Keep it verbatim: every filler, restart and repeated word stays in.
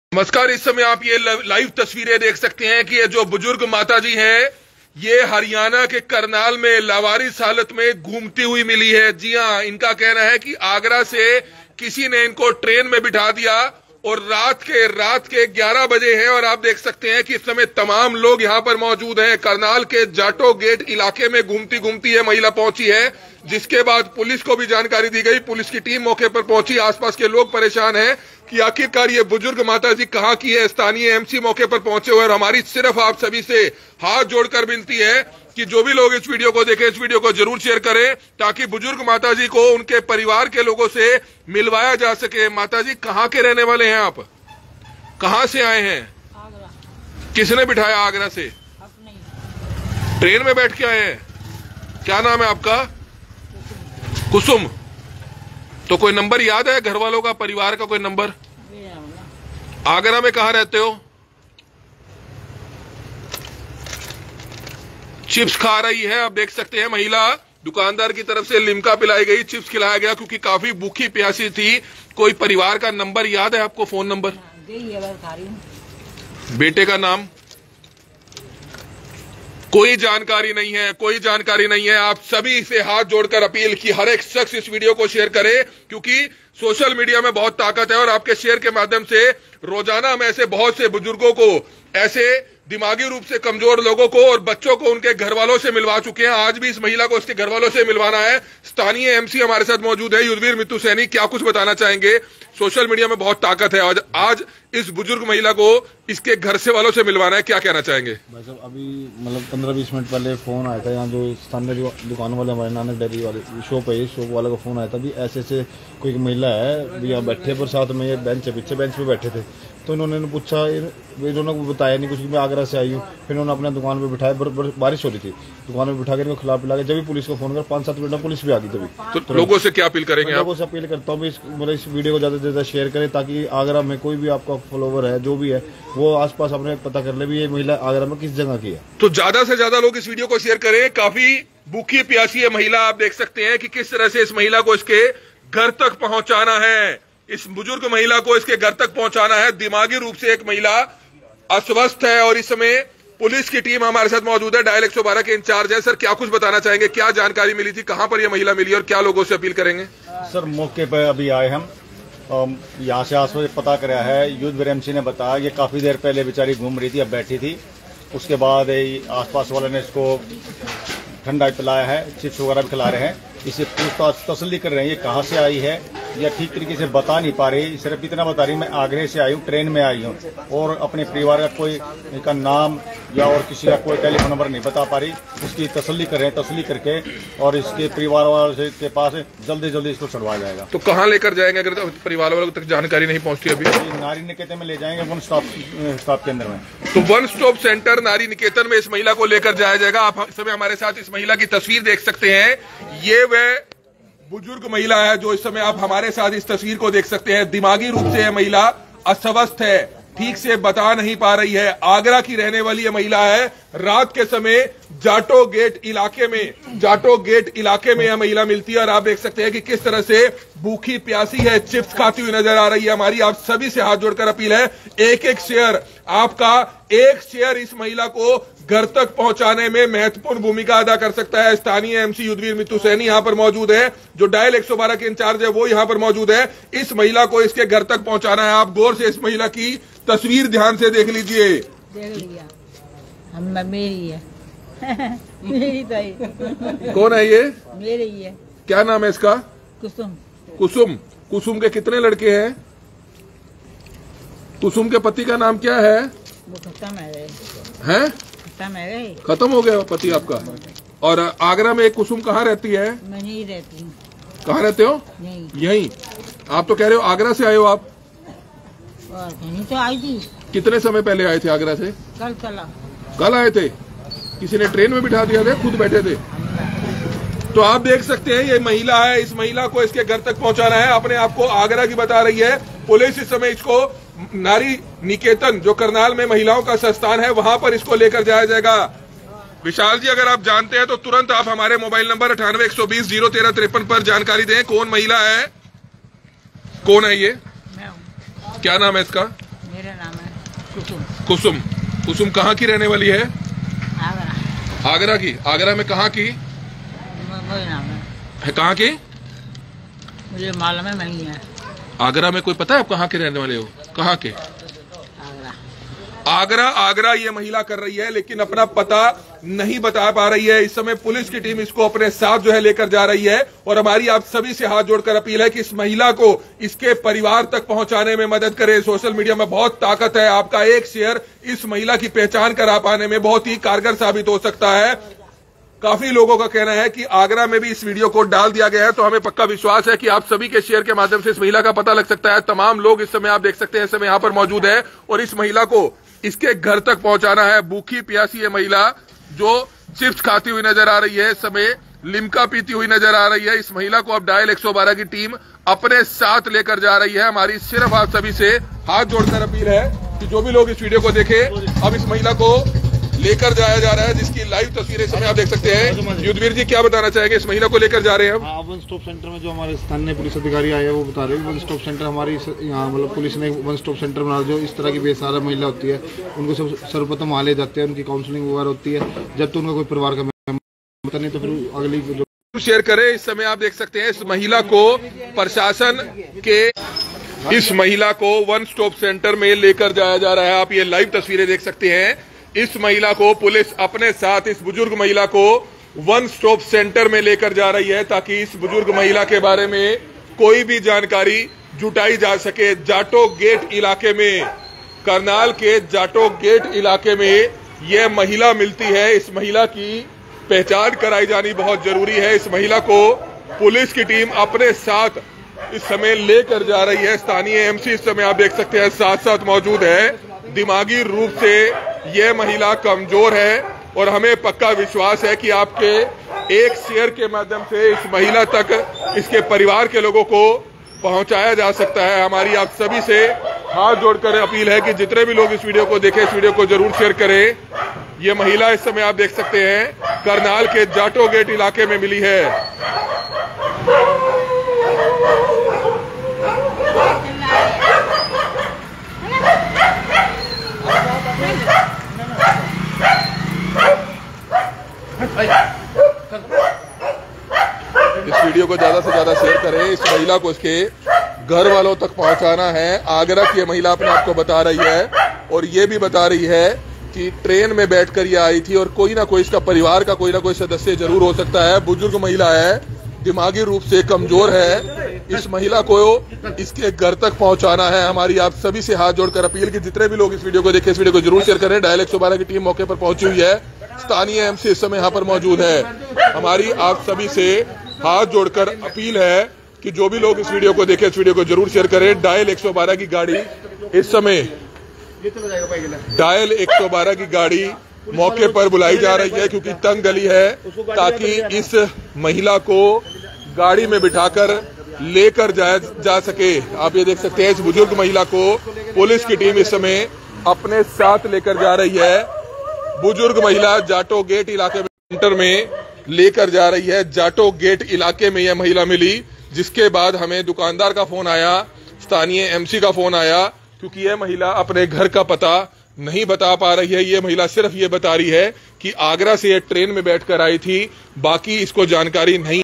नमस्कार। इस समय आप ये लाइव तस्वीरें देख सकते हैं कि ये जो बुजुर्ग माता जी हैं ये हरियाणा के करनाल में लावारिस हालत में घूमती हुई मिली है। जी हां, इनका कहना है कि आगरा से किसी ने इनको ट्रेन में बिठा दिया और रात के रात के ग्यारह बजे हैं और आप देख सकते हैं कि इस समय तमाम लोग यहां पर मौजूद हैं। करनाल के जाटो गेट इलाके में घूमती घूमती ये महिला पहुंची है, जिसके बाद पुलिस को भी जानकारी दी गई। पुलिस की टीम मौके पर पहुंची। आसपास के लोग परेशान हैं कि आखिरकार ये बुजुर्ग माता जी कहां की है। स्थानीय एमसी मौके पर पहुंचे हुए और हमारी सिर्फ आप सभी से हाथ जोड़कर विनती है कि जो भी लोग इस वीडियो को देखें, इस वीडियो को जरूर शेयर करें ताकि बुजुर्ग माता जी को उनके परिवार के लोगों से मिलवाया जा सके। माता जी कहां के रहने वाले हैं आप? कहां से आए हैं? आगरा। किसने बिठाया आगरा से? अपने। ट्रेन में बैठ के आए हैं। क्या नाम है आपका? कुसुम। तो कोई नंबर याद है घर वालों का, परिवार का कोई नंबर? आगरा में कहां रहते हो? चिप्स खा रही है। आप देख सकते हैं महिला, दुकानदार की तरफ से लिमका पिलाई गई, चिप्स खिलाया गया क्योंकि काफी भूखी प्यासी थी। कोई परिवार का नंबर याद है आपको? Phone number? बेटे का नाम? कोई जानकारी नहीं है, कोई जानकारी नहीं है। आप सभी से हाथ जोड़कर अपील की हर एक शख्स इस वीडियो को शेयर करे क्योंकि सोशल मीडिया में बहुत ताकत है और आपके शेयर के माध्यम से रोजाना हम ऐसे बहुत से बुजुर्गों को, ऐसे दिमागी रूप से कमजोर लोगों को और बच्चों को उनके घर वालों से मिलवा चुके हैं। आज भी इस महिला को उसके घर वालों से मिलवाना है। स्थानीय एमसी हमारे साथ मौजूद है, युद्धवीर मित्तू सैनी। क्या कुछ बताना चाहेंगे? सोशल मीडिया में बहुत ताकत है। आज आज इस बुजुर्ग महिला को इसके घर से वालों से मिलवाना है, क्या कहना चाहेंगे? भाई साहब, अभी मतलब पंद्रह बीस मिनट पहले फोन आया था। यहाँ जो स्थानीय दुकान वाले हमारे नानक डेयरी वाले शॉप है, शॉप वाले का फोन आया था भी ऐसे ऐसे कोई महिला है भी यहाँ बैठे पर साथ में ये बेंच है, पीछे बेंच पे बैठे थे। तो इन्होंने पूछा, इन्होंने बताया नहीं कुछ कि मैं आगरा से आई हूँ। फिर इन्होंने अपने दुकान पे बिठाया, बारिश हो रही थी, दुकान में बिठा के इनको खिला पिला के जब भी पुलिस को फोन कर पांच सात मिनट में पुलिस भी आ गई। तभी तो लोगों से क्या अपील करेंगे? लोगों से अपील करता हूँ मतलब इस वीडियो को ज्यादा से ज्यादा शेयर करें ताकि आगरा में कोई भी आपका फॉलोवर है जो भी है वो आसपास अपने पता कर ले भी ये महिला आगरा में किस जगह की है। तो ज्यादा से ज्यादा लोग इस वीडियो को शेयर करें। काफी भूखी प्यासी है महिला। आप देख सकते हैं कि किस तरह से इस महिला को इसके घर तक पहुंचाना है। इस बुजुर्ग महिला को इसके घर तक पहुंचाना है। दिमागी रूप से एक महिला अस्वस्थ है और इस समय पुलिस की टीम हमारे साथ मौजूद है। डायल एक सौ बारह के इंचार्ज है। सर, क्या कुछ बताना चाहेंगे? क्या जानकारी मिली थी? कहां पर यह महिला मिली और क्या लोगों से अपील करेंगे? सर, मौके पर अभी आए हम, यहाँ से आस पता कराया है। युद्धवीर एमसी ने बताया ये काफी देर पहले बेचारी घूम रही थी, अब बैठी थी। उसके बाद आसपास वाले ने इसको ठंडा पिलाया है, चिप्स वगैरह भी खिला रहे हैं। इसे पूछताछ तसल्ली कर रहे हैं ये कहाँ से आई है या ठीक तरीके से बता नहीं पा रही। सिर्फ इतना बता रही मैं आगरे से आई हूँ, ट्रेन में आई हूँ और अपने परिवार का कोई का नाम या और किसी का कोई टेलीफोन नंबर नहीं बता पा रही। उसकी तसल्ली कर रहे हैं, तसल्ली करके और इसके परिवार वालों के पास जल्दी जल्दी इसको छुड़वाया जाएगा। तो कहाँ लेकर जाएंगे अगर परिवार वालों तक जानकारी नहीं पहुँचती? अभी नारी निकेतन में ले जाएंगे, वन स्टॉप स्टॉप केंद्र में। तो वन स्टॉप सेंटर नारी निकेतन में इस महिला को लेकर जाया जाएगा। आप इस समय हमारे साथ इस महिला की तस्वीर देख सकते हैं। ये वह बुजुर्ग महिला है जो इस समय आप हमारे साथ इस तस्वीर को देख सकते हैं। दिमागी रूप से यह महिला अस्वस्थ है, ठीक से बता नहीं पा रही है। आगरा की रहने वाली यह महिला है। रात के समय जाटो गेट इलाके में जाटो गेट इलाके में यह महिला मिलती है और आप देख सकते हैं कि किस तरह से भूखी प्यासी है, चिप्स खाती हुई नजर आ रही है। हमारी आप सभी से हाथ जोड़कर अपील है, एक एक शेयर, आपका एक शेयर इस महिला को घर तक पहुंचाने में महत्वपूर्ण भूमिका अदा कर सकता है। स्थानीय एमसी युद्धवीर मित्तू सैनी यहां पर मौजूद है, जो डायल एक सौ बारह के इंचार्ज है वो यहां पर मौजूद है। इस महिला को इसके घर तक पहुंचाना है। आप गौर से इस महिला की तस्वीर ध्यान से देख लीजिए। देख लिया हम, मेरी है मेरी तो है। कौन है ये? मेरी ही है। क्या नाम है इसका? कुसुम। कुसुम। कुसुम के कितने लड़के हैं? कुसुम के पति का नाम क्या है? वो खत्म है गए। हैं? खत्म है गए। खत्म हो गया पति आपका? और आगरा में कुसुम कहाँ रहती है? मैं नहीं रहती हूँ। कहाँ रहते हो? नहीं। यहीं। आप तो कह रहे हो आगरा से आए हो आप? और कहीं तो आई थी। कितने समय पहले आए थे आगरा से? कल चला। कल आए थे? किसी ने ट्रेन में बिठा दिया था, खुद बैठे थे? तो आप देख सकते हैं ये महिला है। इस महिला को इसके घर तक पहुंचाना है। अपने आप को आगरा की बता रही है। पुलिस इस समय इसको नारी निकेतन, जो करनाल में महिलाओं का संस्थान है, वहां पर इसको लेकर जाया जाएगा। विशाल जी, अगर आप जानते हैं तो तुरंत आप हमारे मोबाइल नंबर अठानवे एक सौ बीस जीरो तेरह तिरपन पर जानकारी दें। कौन महिला है? कौन है ये? मैं हूँ। क्या नाम है इसका? मेरा नाम है कुसुम। कुसुम। कुसुम कहाँ की रहने वाली है? आगरा। आगरा की। आगरा में कहाँ की मुझे नाम है, है? कहाँ की? मुझे मालूम है नहीं है। आगरा में कोई पता है आप कहाँ के रहने वाले हो? कहाँ के? आगरा। आगरा। आगरा ये महिला कर रही है, लेकिन अपना पता नहीं बता पा रही है। इस समय पुलिस की टीम इसको अपने साथ जो है लेकर जा रही है, और हमारी आप सभी से हाथ जोड़कर अपील है कि इस महिला को इसके परिवार तक पहुंचाने में मदद करें। सोशल मीडिया में बहुत ताकत है, आपका एक शेयर इस महिला की पहचान करा पाने में बहुत ही कारगर साबित हो सकता है। काफी लोगों का कहना है कि आगरा में भी इस वीडियो को डाल दिया गया है, तो हमें पक्का विश्वास है कि आप सभी के शेयर के माध्यम से इस महिला का पता लग सकता है। तमाम लोग इस समय आप देख सकते हैं इस समय यहाँ पर मौजूद है, और इस महिला को इसके घर तक पहुंचाना है। भूखी प्यासी ये महिला जो चिप्स खाती हुई नजर आ रही है, इस समय लिम्का पीती हुई नजर आ रही है। इस महिला को अब डायल एक सौ बारह की टीम अपने साथ लेकर जा रही है। हमारी सिर्फ आप सभी से हाथ जोड़कर अपील है कि जो भी लोग इस वीडियो को देखे, अब इस महिला को लेकर जाया जा रहा है, जिसकी लाइव तस्वीरें इस समय आप देख सकते हैं। युद्धवीर जी क्या बताना चाहेंगे? इस महिला को लेकर जा रहे हैं हम। वन स्टॉप सेंटर में जो हमारे स्थानीय पुलिस अधिकारी आए हैं वो बता रहे हैं वन स्टॉप सेंटर हमारी यहाँ मतलब पुलिस ने वन स्टॉप सेंटर बना, जो इस तरह की बेसहारा महिला होती है उनको सब सर्वप्रथम वहाँ ले जाते हैं, उनकी काउंसलिंग वगैरह होती है। जब तो उनका कोई परिवार का मेंबर नहीं तो फिर अगली जो शेयर करें। इस समय आप देख सकते हैं इस महिला को प्रशासन के इस महिला को वन स्टॉप सेंटर में लेकर जाया जा रहा है। आप ये लाइव तस्वीरें देख सकते हैं। इस महिला को पुलिस अपने साथ, इस बुजुर्ग महिला को वन स्टॉप सेंटर में लेकर जा रही है, ताकि इस बुजुर्ग महिला के बारे में कोई भी जानकारी जुटाई जा सके। जाटो गेट इलाके में, करनाल के जाटो गेट इलाके में यह महिला मिलती है। इस महिला की पहचान कराई जानी बहुत जरूरी है। इस महिला को पुलिस की टीम अपने साथ इस समय लेकर जा रही है। स्थानीय एमसी इस समय आप देख सकते हैं साथ साथ मौजूद है। दिमागी रूप से यह महिला कमजोर है, और हमें पक्का विश्वास है कि आपके एक शेयर के माध्यम से इस महिला तक इसके परिवार के लोगों को पहुंचाया जा सकता है। हमारी आप सभी से हाथ जोड़कर अपील है कि जितने भी लोग इस वीडियो को देखें, इस वीडियो को जरूर शेयर करें। ये महिला इस समय आप देख सकते हैं करनाल के जाटो गेट इलाके में मिली है। इस वीडियो को ज्यादा से ज्यादा शेयर करें। इस महिला को इसके घर वालों तक पहुंचाना है। आगरा की महिला अपने आप को बता रही है, और ये भी बता रही है कि ट्रेन में बैठकर ये आई थी, और कोई ना कोई इसका परिवार का कोई ना कोई सदस्य जरूर हो सकता है। बुजुर्ग महिला है, दिमागी रूप से कमजोर है। इस महिला को इसके घर तक पहुंचाना है। हमारी आप सभी से हाथ जोड़कर अपील कि जितने भी लोग इस वीडियो को देखें, इस वीडियो को जरूर शेयर करें। डायल एक सौ बारह की टीम मौके पर पहुंची हुई है। स्थानीय एमसी इस समय यहाँ पर मौजूद है। हमारी आप सभी से हाथ जोड़कर अपील है कि जो भी लोग इस वीडियो को देखें, इस वीडियो को जरूर शेयर करें। डायल एक सौ बारह की गाड़ी इस समय डायल एक सौ बारह की गाड़ी मौके पर बुलाई जा रही है, क्योंकि तंग गली है, ताकि इस महिला को गाड़ी में बिठाकर लेकर जाया जा सके। आप ये देख सकते हैं इस बुजुर्ग महिला को पुलिस की टीम इस समय अपने साथ लेकर जा रही है। बुजुर्ग महिला जाटो गेट इलाके में सेंटर में लेकर जा रही है। जाटो गेट इलाके में यह महिला मिली, जिसके बाद हमें दुकानदार का फोन आया, स्थानीय एमसी का फोन आया, क्योंकि यह महिला अपने घर का पता नहीं बता पा रही है। ये महिला सिर्फ ये बता रही है कि आगरा से ये ट्रेन में बैठकर आई थी, बाकी इसको जानकारी नहीं।